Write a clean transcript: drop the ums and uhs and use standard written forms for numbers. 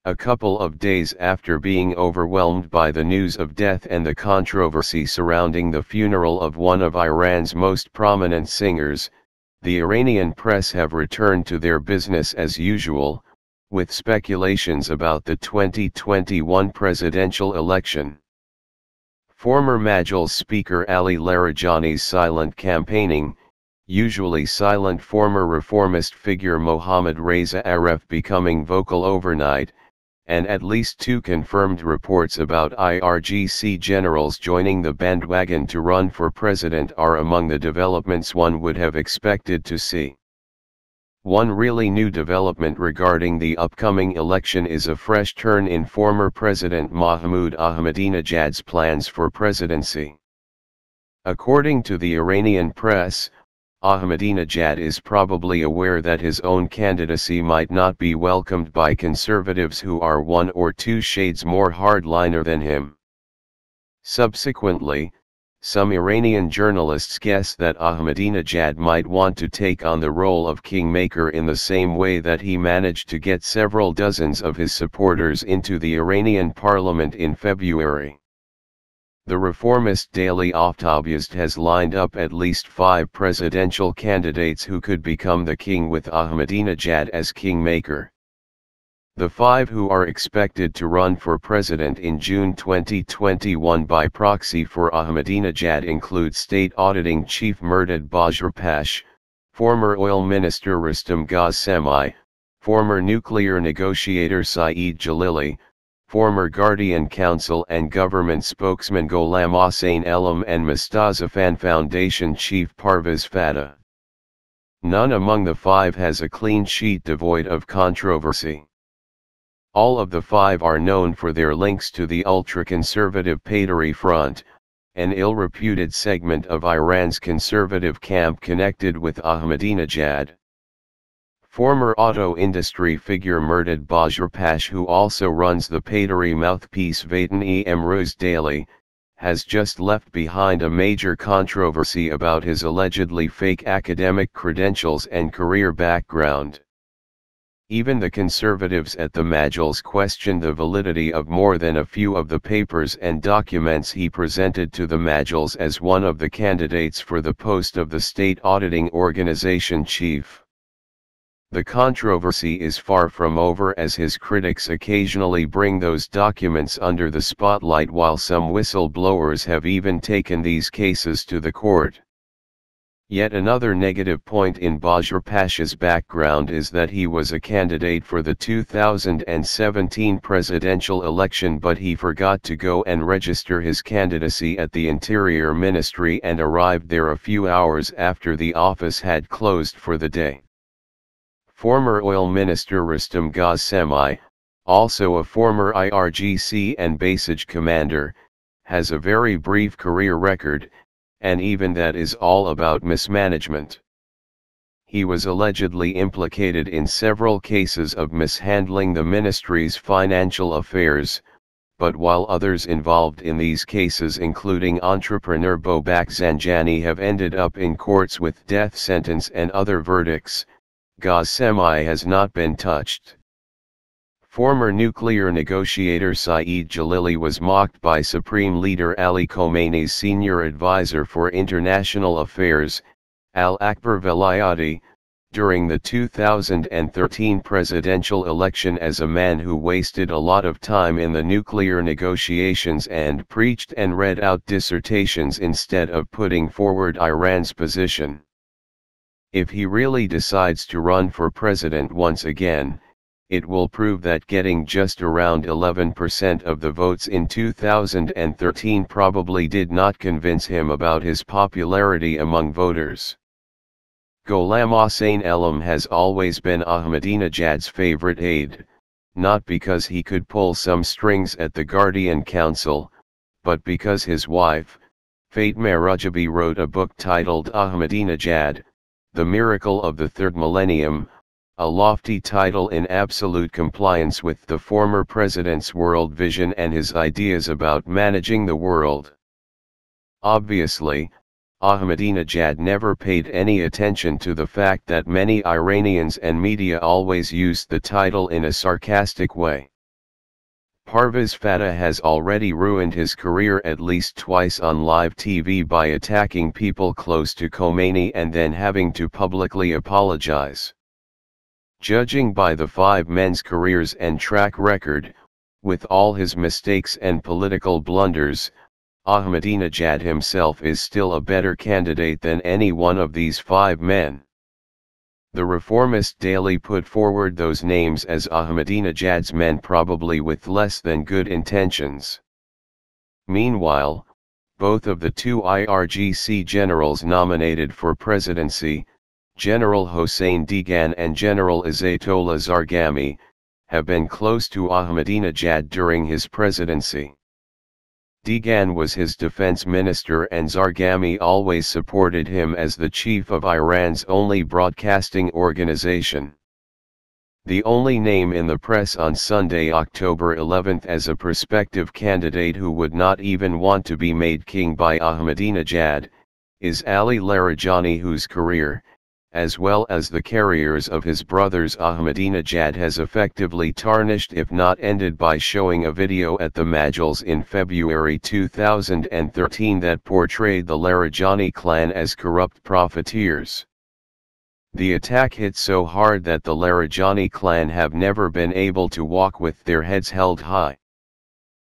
a couple of days after being overwhelmed by the news of death and the controversy surrounding the funeral of one of Iran's most prominent singers, the Iranian press have returned to their business as usual, with speculations about the 2021 presidential election. Former Majles Speaker Ali Larijani's silent campaigning, usually silent former reformist figure Mohammad Reza Aref becoming vocal overnight, and at least 2 confirmed reports about IRGC generals joining the bandwagon to run for president are among the developments one would have expected to see. One really new development regarding the upcoming election is a fresh turn in former President Mahmoud Ahmadinejad's plans for presidency. According to the Iranian press, Ahmadinejad is probably aware that his own candidacy might not be welcomed by conservatives who are 1 or 2 shades more hardliner than him. Subsequently, some Iranian journalists guess that Ahmadinejad might want to take on the role of kingmaker in the same way that he managed to get several dozens of his supporters into the Iranian parliament in February. The reformist daily Aftabiyazd has lined up at least 5 presidential candidates who could become the king with Ahmadinejad as kingmaker. The 5 who are expected to run for president in June 2021 by proxy for Ahmadinejad include State Auditing Chief Mehrdad Bajrapash, former Oil Minister Rustam Ghasemi, former nuclear negotiator Saeed Jalili, former Guardian Council and government spokesman Gholam Hossein Elam and Mustazafan Foundation chief Parvez Fatah. None among the 5 has a clean sheet devoid of controversy. All of the 5 are known for their links to the ultra-conservative Paidari Front, an ill-reputed segment of Iran's conservative camp connected with Ahmadinejad. Former auto industry figure Mehrdad Bajrapash, who also runs the Paidari mouthpiece Vatan-e Emroz Daily, has just left behind a major controversy about his allegedly fake academic credentials and career background. Even the conservatives at the Majles questioned the validity of more than a few of the papers and documents he presented to the Majles as one of the candidates for the post of the state auditing organization chief. The controversy is far from over, as his critics occasionally bring those documents under the spotlight, while some whistleblowers have even taken these cases to the court. Yet another negative point in Bajrapash's background is that he was a candidate for the 2017 presidential election, but he forgot to go and register his candidacy at the Interior Ministry and arrived there a few hours after the office had closed for the day. Former Oil Minister Rustam Ghasemi, also a former IRGC and Basij commander, has a very brief career record, and even that is all about mismanagement. He was allegedly implicated in several cases of mishandling the ministry's financial affairs, but while others involved in these cases, including entrepreneur Babak Zanjani, have ended up in courts with death sentence and other verdicts, Ghasemi has not been touched. Former nuclear negotiator Saeed Jalili was mocked by Supreme Leader Ali Khamenei's senior advisor for international affairs, Al-Akbar Velayati, during the 2013 presidential election as a man who wasted a lot of time in the nuclear negotiations and preached and read out dissertations instead of putting forward Iran's position. If he really decides to run for president once again, it will prove that getting just around 11% of the votes in 2013 probably did not convince him about his popularity among voters. Gholam Hossein Elam has always been Ahmadinejad's favorite aide, not because he could pull some strings at the Guardian Council, but because his wife, Fatma Rajabi, wrote a book titled Ahmadinejad, The Miracle of the Third Millennium, a lofty title in absolute compliance with the former president's world vision and his ideas about managing the world. Obviously, Ahmadinejad never paid any attention to the fact that many Iranians and media always used the title in a sarcastic way. Parvez Fatah has already ruined his career at least twice on live TV by attacking people close to Khomeini and then having to publicly apologize. Judging by the five men's careers and track record, with all his mistakes and political blunders, Ahmadinejad himself is still a better candidate than any one of these five men. The Reformist Daily put forward those names as Ahmadinejad's men, probably with less than good intentions. Meanwhile, both of the two IRGC generals nominated for presidency, General Hossein Degan and General Izayatollah Zarghami, have been close to Ahmadinejad during his presidency. Degan was his defense minister and Zarghami always supported him as the chief of Iran's only broadcasting organization. The only name in the press on Sunday, October 11 as a prospective candidate who would not even want to be made king by Ahmadinejad, is Ali Larijani, whose career, as well as the careers of his brothers Ahmadinejad, has effectively tarnished if not ended by showing a video at the Majles in February 2013 that portrayed the Larijani clan as corrupt profiteers. The attack hit so hard that the Larijani clan have never been able to walk with their heads held high.